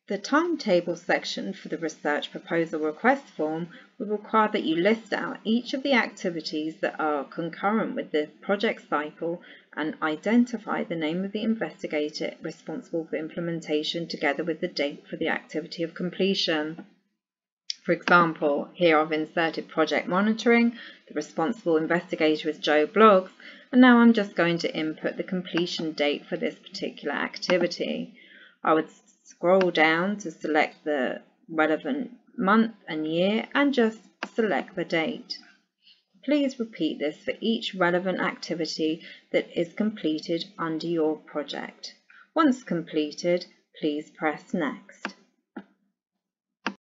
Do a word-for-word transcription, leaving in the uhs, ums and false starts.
The timetable section for the research proposal request form will require that you list out each of the activities that are concurrent with the project cycle and identify the name of the investigator responsible for implementation together with the date for the activity of completion. For example, here I've inserted project monitoring, the responsible investigator is Joe Bloggs, and now I'm just going to input the completion date for this particular activity. I would scroll down to select the relevant month and year and just select the date. Please repeat this for each relevant activity that is completed under your project. Once completed, please press Next.